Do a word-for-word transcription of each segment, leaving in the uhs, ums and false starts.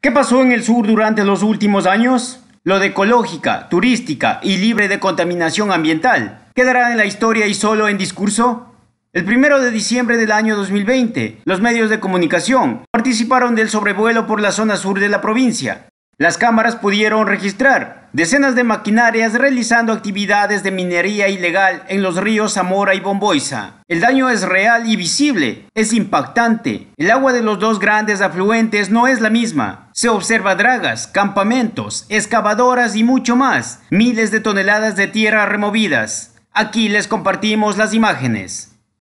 ¿Qué pasó en el sur durante los últimos años? Lo de ecológica, turística y libre de contaminación ambiental, ¿quedará en la historia y solo en discurso? El primero de diciembre del año dos mil veinte, los medios de comunicación participaron del sobrevuelo por la zona sur de la provincia. Las cámaras pudieron registrar decenas de maquinarias realizando actividades de minería ilegal en los ríos Zamora y Bomboiza. El daño es real y visible, es impactante. El agua de los dos grandes afluentes no es la misma. Se observa dragas, campamentos, excavadoras y mucho más. Miles de toneladas de tierra removidas. Aquí les compartimos las imágenes.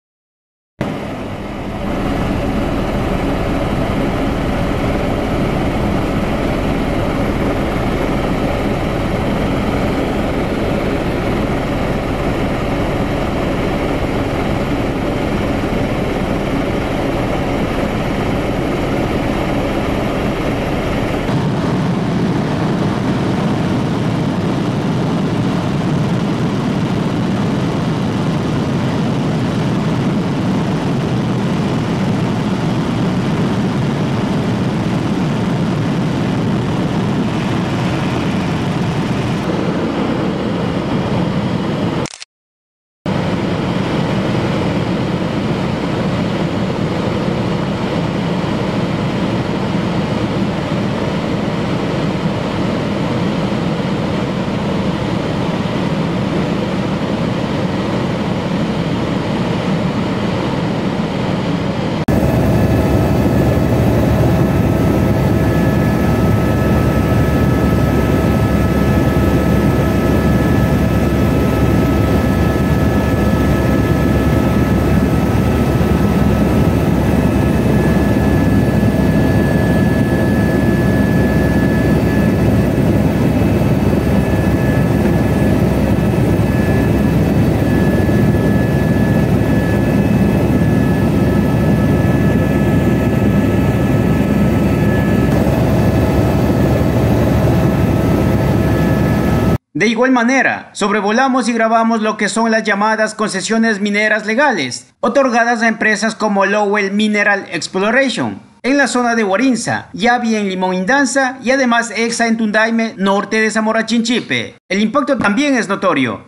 De igual manera, sobrevolamos y grabamos lo que son las llamadas concesiones mineras legales, otorgadas a empresas como Lowell Mineral Exploration, en la zona de Huarinza, Yavi en Limón Indanza y además Exa en Tundaime, norte de Zamora Chinchipe. El impacto también es notorio.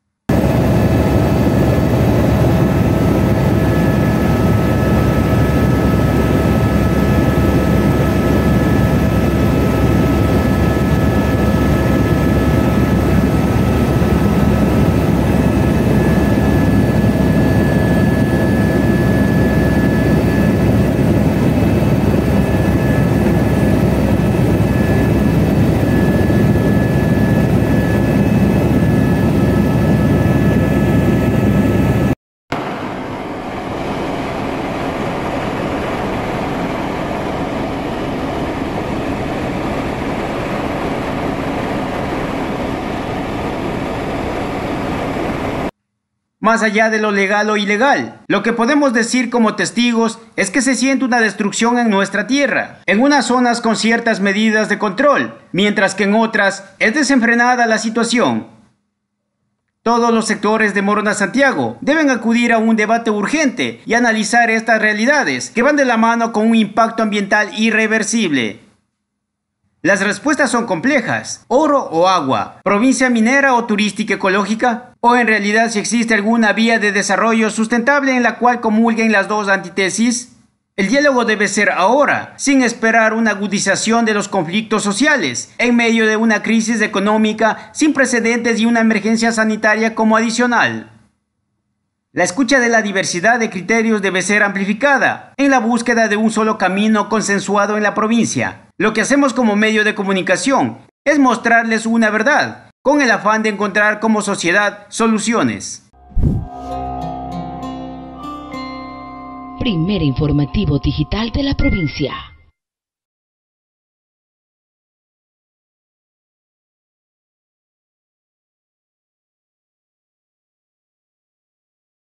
Más allá de lo legal o ilegal, lo que podemos decir como testigos es que se siente una destrucción en nuestra tierra, en unas zonas con ciertas medidas de control, mientras que en otras es desenfrenada la situación. Todos los sectores de Morona Santiago deben acudir a un debate urgente y analizar estas realidades que van de la mano con un impacto ambiental irreversible. Las respuestas son complejas: oro o agua, provincia minera o turística ecológica, o en realidad si existe alguna vía de desarrollo sustentable en la cual comulguen las dos antítesis. El diálogo debe ser ahora, sin esperar una agudización de los conflictos sociales, en medio de una crisis económica sin precedentes y una emergencia sanitaria como adicional. La escucha de la diversidad de criterios debe ser amplificada en la búsqueda de un solo camino consensuado en la provincia. Lo que hacemos como medio de comunicación es mostrarles una verdad, con el afán de encontrar como sociedad soluciones. Primer informativo digital de la provincia.